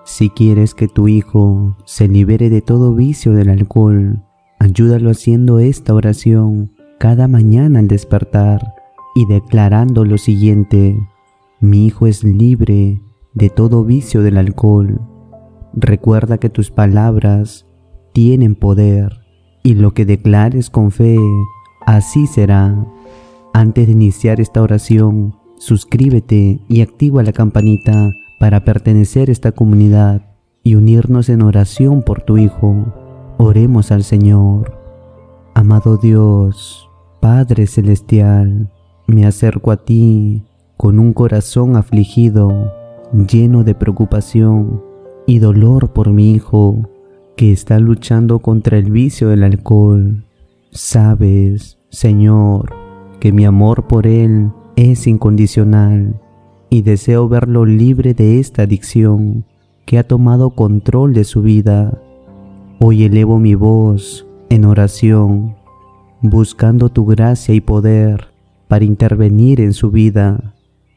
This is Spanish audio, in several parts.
Si quieres que tu hijo se libere de todo vicio del alcohol, ayúdalo haciendo esta oración cada mañana al despertar y declarando lo siguiente: mi hijo es libre de todo vicio del alcohol. Recuerda que tus palabras tienen poder y lo que declares con fe, así será. Antes de iniciar esta oración, suscríbete y activa la campanita para pertenecer a esta comunidad y unirnos en oración por tu hijo. Oremos al Señor. Amado Dios, Padre Celestial, me acerco a ti con un corazón afligido, lleno de preocupación y dolor por mi hijo, que está luchando contra el vicio del alcohol. Sabes, Señor, que mi amor por él es incondicional y deseo verlo libre de esta adicción que ha tomado control de su vida. Hoy elevo mi voz en oración, buscando tu gracia y poder para intervenir en su vida.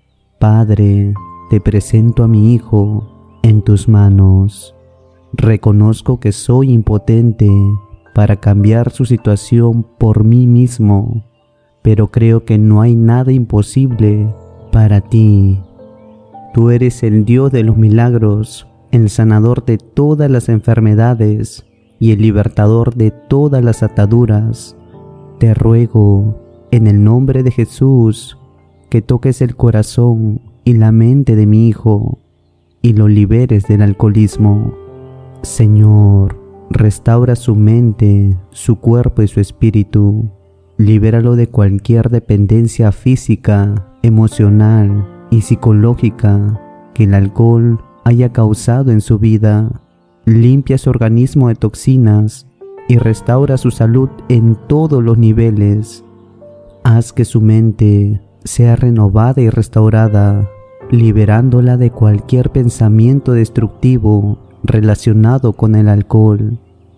Padre, te presento a mi hijo en tus manos. Reconozco que soy impotente para cambiar su situación por mí mismo, pero creo que no hay nada imposible para ti. Tú eres el Dios de los milagros, el sanador de todas las enfermedades y el libertador de todas las ataduras. Te ruego, en el nombre de Jesús, que toques el corazón y la mente de mi hijo y lo liberes del alcoholismo. Señor, restaura su mente, su cuerpo y su espíritu. Libéralo de cualquier dependencia física, emocional y psicológica que el alcohol haya causado en su vida. Limpia su organismo de toxinas y restaura su salud en todos los niveles. Haz que su mente sea renovada y restaurada, liberándola de cualquier pensamiento destructivo relacionado con el alcohol.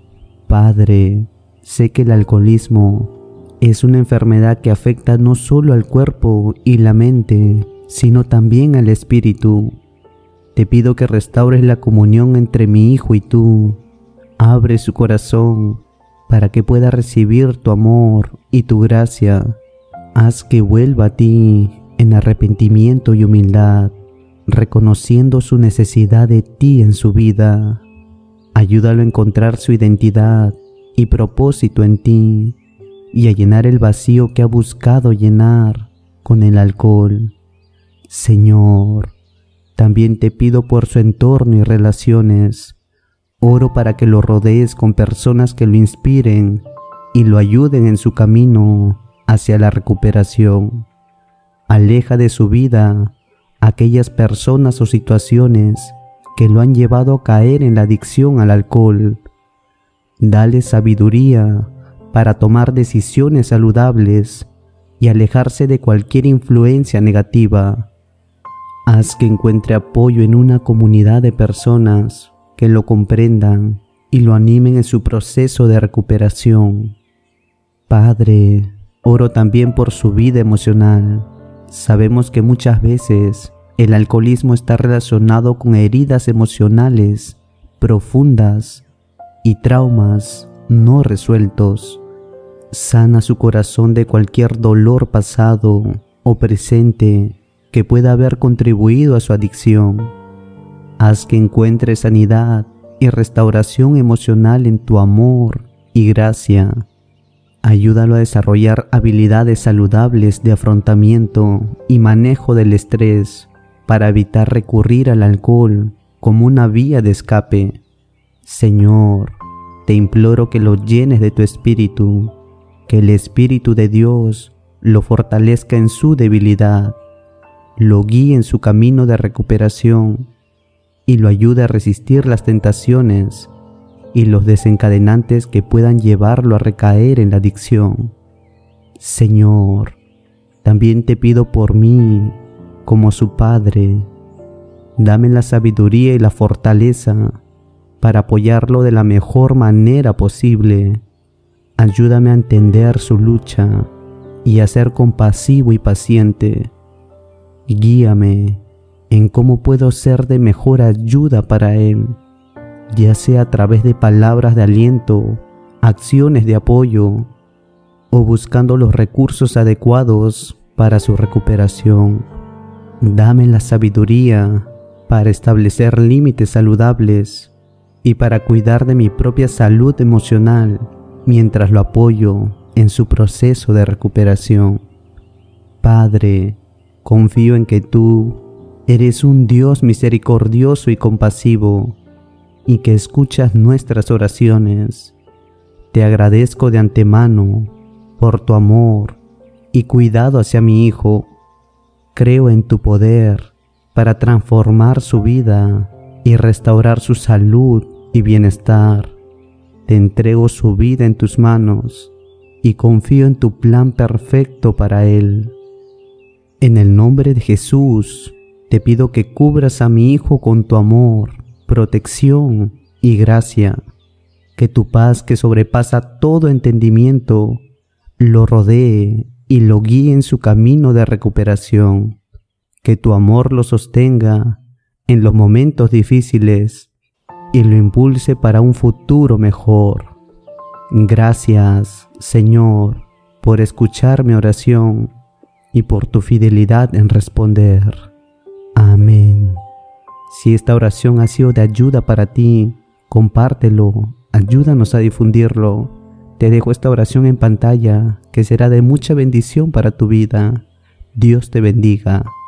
Padre, sé que el alcoholismo es una enfermedad que afecta no solo al cuerpo y la mente, sino también al espíritu. Te pido que restaures la comunión entre mi hijo y tú. Abre su corazón para que pueda recibir tu amor y tu gracia. Haz que vuelva a ti en arrepentimiento y humildad, reconociendo su necesidad de ti en su vida. Ayúdalo a encontrar su identidad y propósito en ti y a llenar el vacío que ha buscado llenar con el alcohol. Señor, también te pido por su entorno y relaciones. Oro para que lo rodees con personas que lo inspiren y lo ayuden en su camino hacia la recuperación. Aleja de su vida aquellas personas o situaciones que lo han llevado a caer en la adicción al alcohol. Dale sabiduría para tomar decisiones saludables y alejarse de cualquier influencia negativa. Haz que encuentre apoyo en una comunidad de personas que lo comprendan y lo animen en su proceso de recuperación. Padre, oro también por su vida emocional. Sabemos que muchas veces el alcoholismo está relacionado con heridas emocionales profundas y traumas no resueltos. Sana su corazón de cualquier dolor pasado o presente que pueda haber contribuido a su adicción. Haz que encuentre sanidad y restauración emocional en tu amor y gracia. Ayúdalo a desarrollar habilidades saludables de afrontamiento y manejo del estrés para evitar recurrir al alcohol como una vía de escape. Señor, te imploro que lo llenes de tu espíritu, que el Espíritu de Dios lo fortalezca en su debilidad, lo guíe en su camino de recuperación y lo ayude a resistir las tentaciones y los desencadenantes que puedan llevarlo a recaer en la adicción. Señor, también te pido por mí, como su Padre. Dame la sabiduría y la fortaleza para apoyarlo de la mejor manera posible. Ayúdame a entender su lucha y a ser compasivo y paciente. Guíame, en cómo puedo ser de mejor ayuda para él, ya sea a través de palabras de aliento, acciones de apoyo o buscando los recursos adecuados para su recuperación. Dame la sabiduría para establecer límites saludables y para cuidar de mi propia salud emocional mientras lo apoyo en su proceso de recuperación. Padre, confío en que tú eres un Dios misericordioso y compasivo y que escuchas nuestras oraciones. Te agradezco de antemano por tu amor y cuidado hacia mi hijo. Creo en tu poder para transformar su vida y restaurar su salud y bienestar. Te entrego su vida en tus manos y confío en tu plan perfecto para él. En el nombre de Jesús, te pido que cubras a mi hijo con tu amor, protección y gracia. Que tu paz, que sobrepasa todo entendimiento, lo rodee y lo guíe en su camino de recuperación. Que tu amor lo sostenga en los momentos difíciles y lo impulse para un futuro mejor. Gracias, Señor, por escuchar mi oración y por tu fidelidad en responder. Amén. Si esta oración ha sido de ayuda para ti, compártelo, ayúdanos a difundirlo. Te dejo esta oración en pantalla que será de mucha bendición para tu vida. Dios te bendiga.